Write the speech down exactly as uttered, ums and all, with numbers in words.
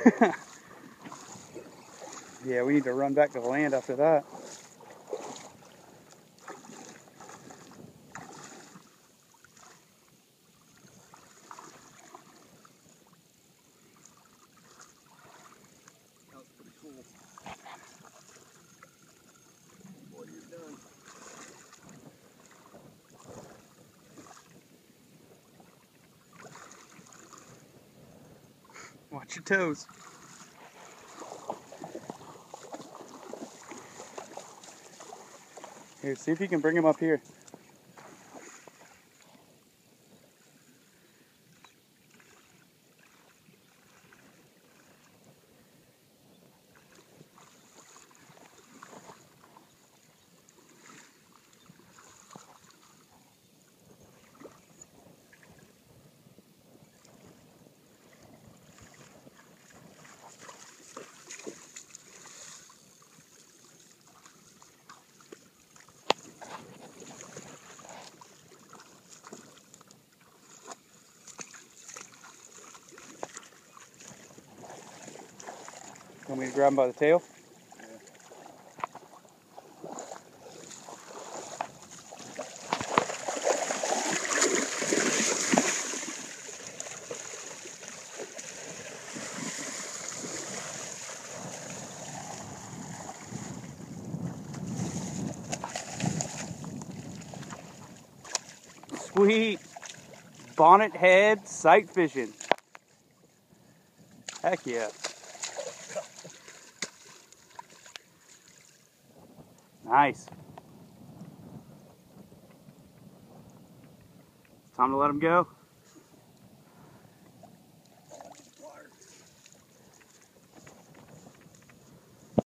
Yeah, we need to run back to the land after that. That was pretty cool. Boy, you're done. Watch your toes. Here, see if you can bring him up here. Want me to grab him by the tail? Sweet. Bonnet head sight fishing. Heck yeah. Nice. Time to let him go.